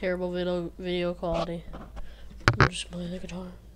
terrible video quality. I'm just playing the guitar.